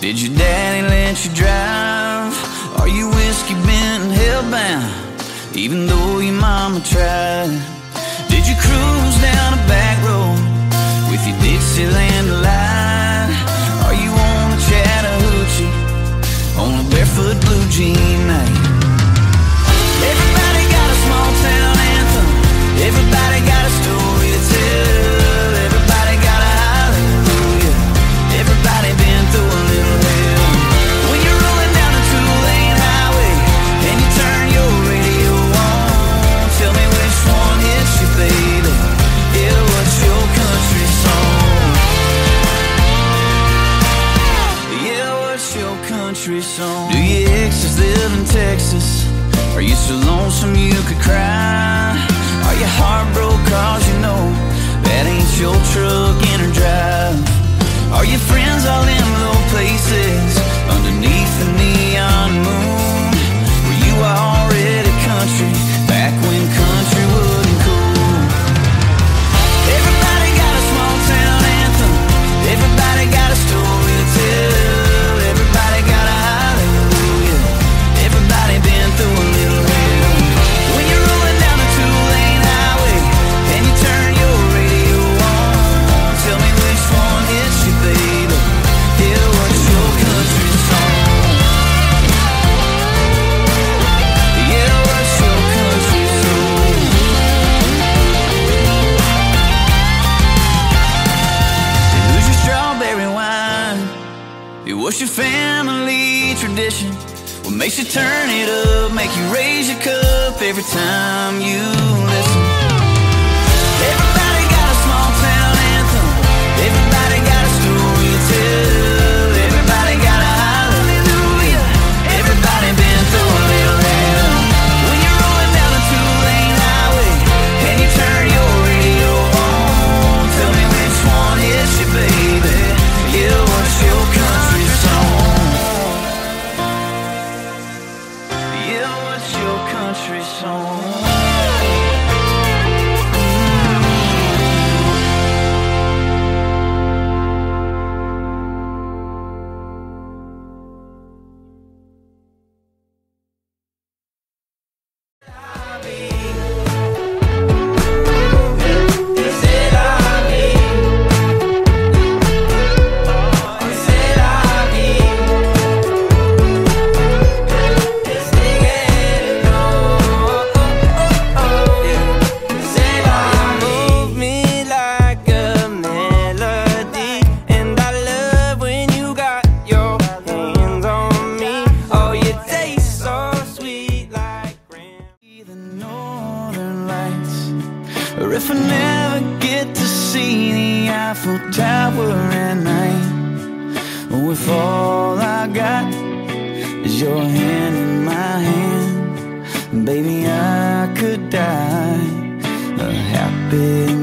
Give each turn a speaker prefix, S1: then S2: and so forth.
S1: Did your daddy let you drive? Are you whiskey bent and hellbound, even though your mama tried? Did you cruise down a back road with your Dixieland delight? Are you on a Chattahoochee on a barefoot blue jean night? Everybody got a small town anthem, everybody got a story to tell, everybody got a hallelujah, everybody been through a little hell. When you're rolling down a two-lane highway and you turn your radio on, tell me which one hits you, baby. Yeah, what's your country song? Yeah, what's your country song? Do your exes live in Texas? Are you so lonesome you could cry? Are you heartbroken cause you know that ain't your truck in or drive? Are your friends all in low places underneath the neon moon? Were you already country back when country wasn't cool? Everybody got a small town anthem, everybody got a story to tell, everybody got a hallelujah, everybody been through a little hell. When you're rolling down a two-lane highway and you turn your radio on, tell me which one hits you, baby. Yeah, what's your country song? Yeah, what's your country song? And who's your strawberry wine? What's your family tradition? What makes you turn it up, make you raise your cup every time you listen? Everybody got a small town anthem, everybody got a story to tell, everybody got a hallelujah, everybody been through a little hell. When you're rolling down a two-lane highway and you turn your radio on, tell me which one hits you, baby. Yeah, what's your country song? Yeah, what's your country song? Or if I never get to see the Eiffel Tower at night, or if all I got is your hand in my hand, baby, I could die a happy